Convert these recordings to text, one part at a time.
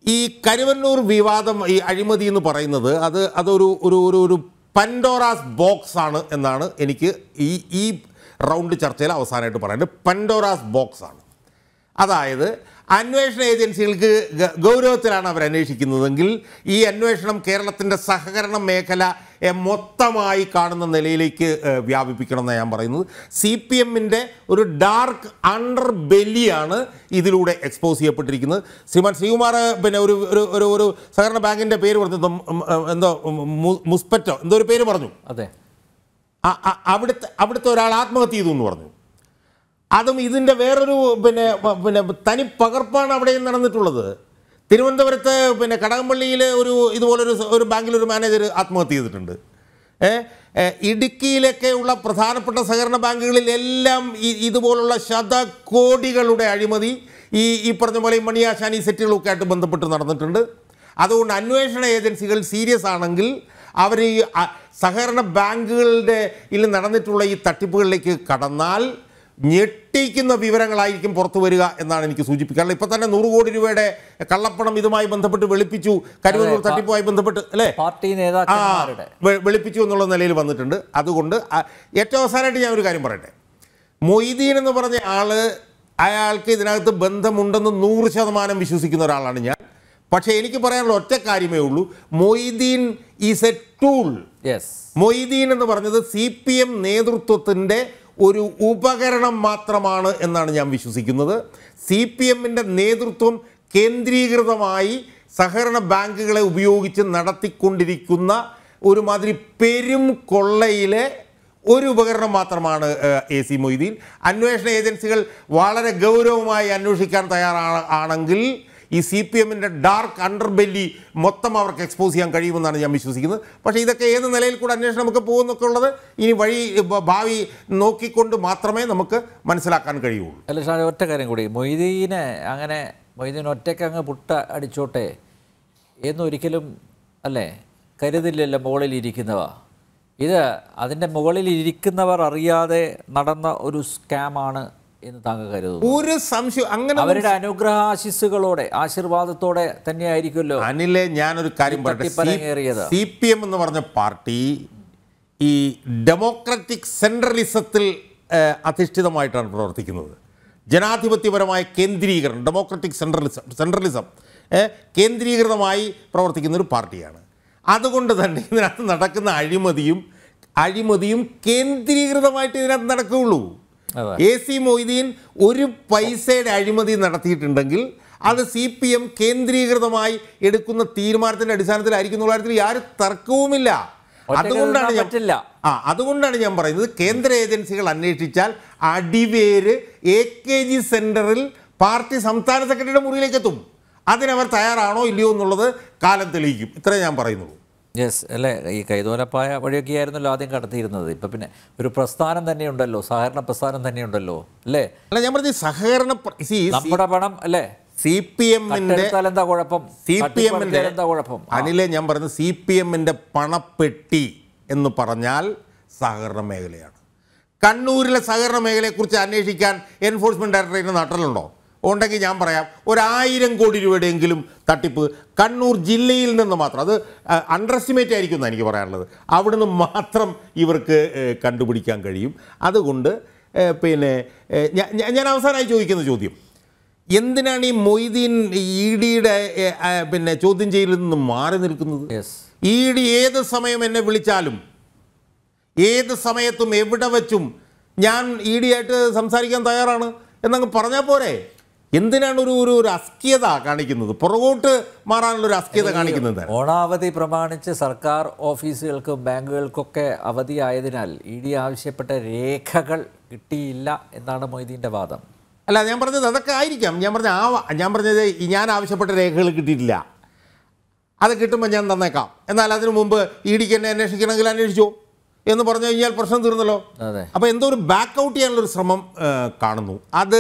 ഈ കരുവന്നൂർ വിവാദം ഈ അഴിമതി എന്ന് പറയുന്നത് അതൊരു പൻഡോറാസ് ബോക്സ് ആണ് എന്നാണ് എനിക്ക് ഈ റൗണ്ട് ചർച്ചയിൽ അവസാനമായിട്ട് പറയുന്നത്. പൻഡോറാസ് ബോക്സ് ആണ്. അതായത് അന്വേഷണ ഏജൻസികൾക്ക് ഗൗരവത്തിലാണ് അവർ അന്വേഷിക്കുന്നതെങ്കിൽ ഈ അന്വേഷണം കേരളത്തിൻ്റെ സഹകരണ മേഖല മൊത്തമായി കാണുന്ന നിലയിലേക്ക് വ്യാപിപ്പിക്കണമെന്നാണ് ഞാൻ പറയുന്നത്. CPM-ന്റെ ഒരു ഡാർക്ക് അണ്ടർ ബെല്ലിയാണ് ഇതിലൂടെ എക്സ്പോസ് ചെയ്യപ്പെട്ടിരിക്കുന്നത്. ശ്രീമാൻ ശ്രീകുമാർ പിന്നെ ഒരു സഹകരണ ബാങ്കിൻ്റെ പേര് പറഞ്ഞു, എന്തോ മുസ്പെറ്റോ എന്തോ ഒരു പേര് പറഞ്ഞു. അതെ, അവിടുത്തെ ഒരാൾ ആത്മഹത്യ ചെയ്തു എന്ന് പറഞ്ഞു. അതും ഇതിൻ്റെ വേറൊരു പിന്നെ തനി പകർപ്പാണ് അവിടെയും നടന്നിട്ടുള്ളത്. തിരുവനന്തപുരത്ത് കടകംപള്ളിയിൽ ഇതുപോലൊരു ബാങ്കിലൊരു മാനേജർ ആത്മഹത്യ ചെയ്തിട്ടുണ്ട്. ഇടുക്കിയിലൊക്കെയുള്ള പ്രധാനപ്പെട്ട സഹകരണ ബാങ്കുകളിലെല്ലാം ഇതുപോലുള്ള ശതകോടികളുടെ അഴിമതി ഈ പറഞ്ഞ പോലെ മണിയാശാനി സെറ്റുകളൊക്കെ ആയിട്ട് ബന്ധപ്പെട്ട് നടന്നിട്ടുണ്ട്. അതുകൊണ്ട് അന്വേഷണ ഏജൻസികൾ സീരിയസ് ആണെങ്കിൽ അവർ ഈ സഹകരണ ബാങ്കുകളുടെ നടന്നിട്ടുള്ള ഈ തട്ടിപ്പുകളിലേക്ക് കടന്നാൽ ഞെട്ടിക്കുന്ന വിവരങ്ങളായിരിക്കും പുറത്തു വരിക എന്നാണ് എനിക്ക് സൂചിപ്പിക്കാറുള്ളത്. ഇപ്പോൾ തന്നെ 100 കോടി രൂപയുടെ കള്ളപ്പണം ഇതുമായി ബന്ധപ്പെട്ട് വെളുപ്പിച്ചു, കരുവന്നൂർ തട്ടിപ്പുമായി ബന്ധപ്പെട്ട് അല്ലേ പാർട്ടി നേതാക്കന്മാരുടെ വെളുപ്പിച്ചു എന്നുള്ള നിലയിൽ വന്നിട്ടുണ്ട്. അതുകൊണ്ട് ഏറ്റവും അവസാനമായിട്ട് ഞാൻ ഒരു കാര്യം പറയട്ടെ. മൊയ്തീൻ എന്ന് പറഞ്ഞ അയാൾക്ക് ഇതിനകത്ത് ബന്ധമുണ്ടെന്ന് 100% വിശ്വസിക്കുന്ന ഒരാളാണ് ഞാൻ. പക്ഷേ എനിക്ക് പറയാനുള്ള ഒറ്റ കാര്യമേ ഉള്ളൂ, Moideen is a tool. Moideen എന്ന് പറഞ്ഞത് CPM നേതൃത്വത്തിൻ്റെ ഒരു ഉപകരണം മാത്രമാണ് എന്നാണ് ഞാൻ വിശ്വസിക്കുന്നത്. CPM-ന്റെ നേതൃത്വം കേന്ദ്രീകൃതമായി സഹകരണ ബാങ്കുകളെ ഉപയോഗിച്ച് നടത്തിക്കൊണ്ടിരിക്കുന്ന ഒരുമാതിരി പെരും കൊള്ളയിലെ ഒരു ഉപകരണം മാത്രമാണ് AC മൊയ്തീൻ. അന്വേഷണ ഏജൻസികൾ വളരെ ഗൗരവമായി അന്വേഷിക്കാൻ തയ്യാറാണെങ്കിൽ ഈ CPM-ന്റെ ഡാർക്ക് അണ്ടർബെല്ലി മൊത്തം അവർക്ക് എക്സ്പോസ് ചെയ്യാൻ കഴിയുമെന്നാണ് ഞാൻ വിശ്വസിക്കുന്നത്. പക്ഷേ ഇതൊക്കെ ഏത് നിലയിൽ കൂടെ അന്വേഷണം നമുക്ക് പോകുന്നൊക്കെ ഉള്ളത് ഇനി ഭാവി നോക്കിക്കൊണ്ട് മാത്രമേ നമുക്ക് മനസ്സിലാക്കാൻ കഴിയുള്ളൂ. അല്ല ഷാജി, ഒറ്റ കാര്യം കൂടി, മൊയ്തീൻ ഒറ്റയ്ക്ക് അങ്ങ് പുട്ട അടിച്ചോട്ടെ എന്നൊരിക്കലും അല്ലേ കരുതില്ലല്ലോ മുകളിലിരിക്കുന്നവ. ഇത് അതിൻ്റെ മുകളിലിരിക്കുന്നവർ അറിയാതെ നടന്ന ഒരു സ്കാമാണ് എന്ന് താങ്കൾ കരുതുന്നു? ഒരു സംശയം അങ്ങനെ അവരുടെ അനുഗ്രഹാശിസ്സുകളോടെ ആശീർവാദത്തോടെ തന്നെയായിരിക്കുമല്ലോ. അനിലെ, ഞാനൊരു കാര്യം പറയട്ടെ. CPM എന്ന് പറഞ്ഞ പാർട്ടി ഈ ഡെമോക്രാറ്റിക് സെൻട്രലിസത്തിൽ അധിഷ്ഠിതമായിട്ടാണ് പ്രവർത്തിക്കുന്നത്. ജനാധിപത്യപരമായ കേന്ദ്രീകരണം, ഡെമോക്രാറ്റിക് സെൻട്രലിസം കേന്ദ്രീകൃതമായി പ്രവർത്തിക്കുന്ന ഒരു പാർട്ടിയാണ്. അതുകൊണ്ട് തന്നെ ഇതിനകത്ത് നടക്കുന്ന അഴിമതിയും കേന്ദ്രീകൃതമായിട്ട് ഇതിനകത്ത് നടക്കുകയുള്ളൂ. AC മൊയ്തീൻ ഒരു പൈസയുടെ അഴിമതി നടത്തിയിട്ടുണ്ടെങ്കിൽ അത് CPM കേന്ദ്രീകൃതമായി എടുക്കുന്ന തീരുമാനത്തിൻ്റെ അടിസ്ഥാനത്തിലായിരിക്കും എന്നുള്ള കാര്യത്തിൽ യാതൊരു തർക്കവുമില്ല. അതുകൊണ്ടാണ് ഞാൻ പറയുന്നത്, കേന്ദ്ര ഏജൻസികൾ അന്വേഷിച്ചാൽ അടിവേര് AKG സെന്ററിൽ പാർട്ടി സംസ്ഥാന സെക്രട്ടറിയുടെ മുറിയിലേക്ക് എത്തും. അതിനവർ തയ്യാറാണോ ഇല്ലയോ എന്നുള്ളത് കാലം തെളിയിക്കും. ഇത്രേ ഞാൻ പറയുന്നുള്ളൂ. യെസ് അല്ലേ, ഈ കൈതോലപ്പായ വഴിയൊക്കെ ആയിരുന്നല്ലോ ആദ്യം കടത്തിയിരുന്നത്. ഇപ്പം പിന്നെ ഒരു പ്രസ്ഥാനം തന്നെയുണ്ടല്ലോ, സഹകരണ പ്രസ്ഥാനം തന്നെയുണ്ടല്ലോ അല്ലേ? അല്ല, ഞാൻ പറഞ്ഞ സഹകരണ നമ്മുടെ പണം അല്ലേ CPM-ന്റെ എന്താ കുഴപ്പം? CPM-ന്റെ എന്താ കുഴപ്പം? അനിലെ, ഞാൻ പറയുന്നത് CPM-ന്റെ പണപ്പെട്ടി എന്ന് പറഞ്ഞാൽ സഹകരണ മേഖലയാണ്. കണ്ണൂരിലെ സഹകരണ മേഖലയെക്കുറിച്ച് അന്വേഷിക്കാൻ എൻഫോഴ്സ്മെൻറ്റ് ഡയറക്ടറേറ്റിന് നട്ടലുണ്ടോ? ഉണ്ടെങ്കിൽ ഞാൻ പറയാം, 1000 കോടി രൂപയുടെയെങ്കിലും തട്ടിപ്പ് കണ്ണൂർ ജില്ലയിൽ നിന്ന് മാത്രം, അത് അണ്ടർ എസ്റ്റിമേറ്റ് ആയിരിക്കും എന്നാണ് എനിക്ക് പറയാനുള്ളത്, അവിടുന്ന് മാത്രം ഇവർക്ക് കണ്ടുപിടിക്കാൻ കഴിയും. അതുകൊണ്ട് ഞാൻ അവസാനമായി ചോദിക്കുന്ന ചോദ്യം, എന്തിനാണ് ഈ മൊയ്തീൻ ED-യുടെ ചോദ്യം ചെയ്യലിൽ നിന്ന് മാറി നിൽക്കുന്നത്? ED ഏത് സമയം എന്നെ വിളിച്ചാലും ഏത് സമയത്തും എവിടെ വെച്ചും ഞാൻ ED-ആയിട്ട് സംസാരിക്കാൻ തയ്യാറാണ് എന്നങ്ങ് പറഞ്ഞാൽ പോരെ? എന്തിനാണ് ഒരു അസ്കിയത കാണിക്കുന്നത്? പുറകോട്ട് മാറാനുള്ളൊരു അസ്കിയത കാണിക്കുന്നത്? ഓണാവധി പ്രമാണിച്ച് സർക്കാർ ഓഫീസുകൾക്കും ബാങ്കുകൾക്കൊക്കെ അവധിയായതിനാൽ ED ആവശ്യപ്പെട്ട രേഖകൾ കിട്ടിയില്ല എന്നാണ് മൊയ്തീൻ്റെ വാദം. അല്ല, ഞാൻ പറഞ്ഞത് അതൊക്കെ ആയിരിക്കാം. ഞാൻ പറഞ്ഞത് ഞാൻ ആവശ്യപ്പെട്ട രേഖകൾ കിട്ടിയിട്ടില്ല, അത് കിട്ടുമ്പോൾ ഞാൻ തന്നേക്കാം, എന്നാൽ അതിനു മുമ്പ് ED-ക്ക് എന്നെ അന്വേഷിക്കണമെങ്കിൽ അന്വേഷിച്ചോ എന്ന് പറഞ്ഞു കഴിഞ്ഞാൽ പ്രശ്നം തീർന്നല്ലോ. അപ്പോൾ എന്തോ ഒരു ബാക്ക് ഔട്ട് ചെയ്യാനുള്ളൊരു ശ്രമം കാണുന്നു. അത്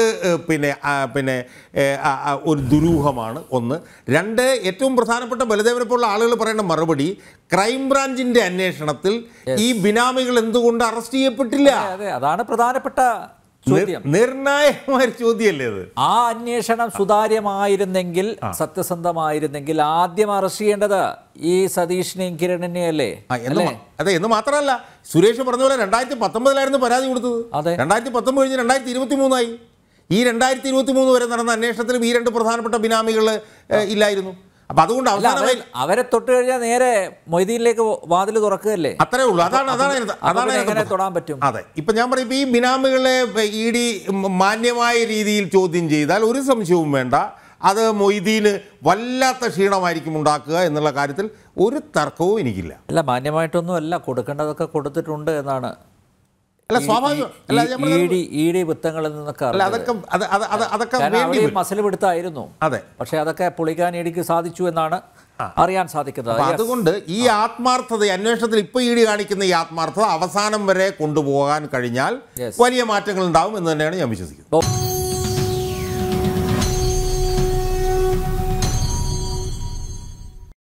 ഒരു ദുരൂഹമാണ്. ഒന്ന്. രണ്ട്, ഏറ്റവും പ്രധാനപ്പെട്ട ബലദേവനെ പോലുള്ള ആളുകൾ പറയേണ്ട മറുപടി, ക്രൈംബ്രാഞ്ചിൻ്റെ അന്വേഷണത്തിൽ ഈ ബിനാമികൾ എന്തുകൊണ്ട് അറസ്റ്റ് ചെയ്യപ്പെട്ടില്ല? അതാണ് പ്രധാനപ്പെട്ട ചോദ്യം. നിർണായകമായ ചോദ്യമല്ലേ അത്? ആ അന്വേഷണം സുതാര്യമായിരുന്നെങ്കിൽ, സത്യസന്ധമായിരുന്നെങ്കിൽ ആദ്യം അറസ്റ്റ് ചെയ്യേണ്ടത് ഈ സതീഷിനെയും കിരണിനെയും അല്ലേ? അതെ, എന്ന് മാത്രമല്ല, സുരേഷ് പറഞ്ഞ പോലെ 2019 പരാതി കൊടുത്തത്. 2019 കഴിഞ്ഞ് 2023 ഈ 2023 വരെ നടന്ന അന്വേഷണത്തിലും ഈ രണ്ട് പ്രധാനപ്പെട്ട ബിനാമികൾ ഇല്ലായിരുന്നു. അപ്പൊ അതുകൊണ്ട് അവരെ തൊട്ട് കഴിഞ്ഞാൽ നേരെ മൊയ്തീനിലേക്ക് വാതിൽ തുറക്കുകയല്ലേ? അത്രേ ഉള്ളൂ. അതാണ് തൊടാൻ പറ്റും. അതെ, ഇപ്പൊ ഞാൻ പറയും, ഈ ബിനാമികളെ ഇ.ഡി. മാന്യമായ രീതിയിൽ ചോദ്യം ചെയ്താൽ ഒരു സംശയവും വേണ്ട, അത് മൊയ്തീന് വല്ലാത്ത ക്ഷീണമായിരിക്കും ഉണ്ടാക്കുക എന്നുള്ള കാര്യത്തിൽ ഒരു തർക്കവും എനിക്കില്ല. അല്ല, മാന്യമായിട്ടൊന്നും അല്ല, കൊടുക്കേണ്ടതൊക്കെ കൊടുത്തിട്ടുണ്ട് എന്നാണ്. അല്ല, സ്വാഭാവികം. വൃത്തങ്ങളിൽ നിന്നൊക്കെ അതൊക്കെ മസല് പിടുത്തായിരുന്നു. അതെ, പക്ഷെ അതൊക്കെ പൊളിക്കാൻ ഇഡിക്ക് സാധിച്ചു എന്നാണ് അറിയാൻ സാധിക്കുന്നത്. അതുകൊണ്ട് ഈ ആത്മാർത്ഥത, അന്വേഷണത്തിൽ ഇപ്പൊ ഇ.ഡി. കാണിക്കുന്ന ഈ ആത്മാർത്ഥത അവസാനം വരെ കൊണ്ടുപോകാൻ കഴിഞ്ഞാൽ വലിയ മാറ്റങ്ങൾ ഉണ്ടാവും എന്ന് തന്നെയാണ് ഞാൻ വിശ്വസിക്കുന്നത്.